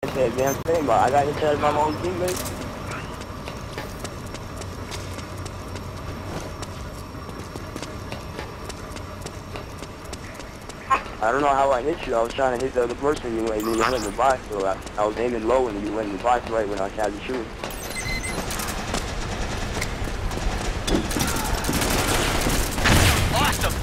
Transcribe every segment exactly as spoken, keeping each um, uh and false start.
say a damn thing, but I got hit by my own teammates. I don't know how I hit you. I was trying to hit the other person you and you went in the box, so I, I was aiming low and you went in the box right when I tried to shoot. Awesome!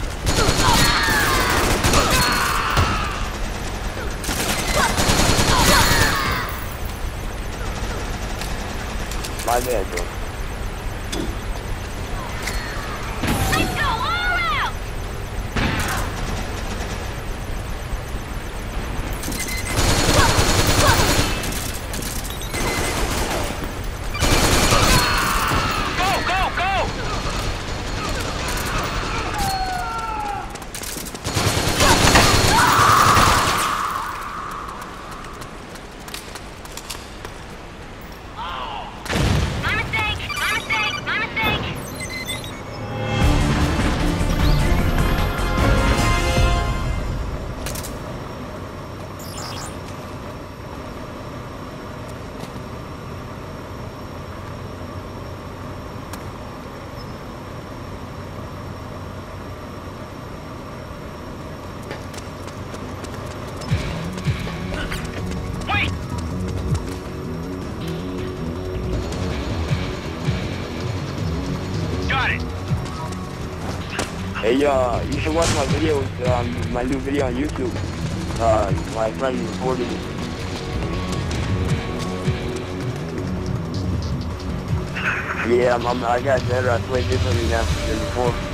My bad, bro. Let's go all out! Go, go, go! My mistake! My mistake! My mistake! Wait! Got it! Hey, uh, you should watch my videos, um, my new video on YouTube. Uh, my friend recorded it. Yeah, I'm, I'm, I got better. I play differently now than before.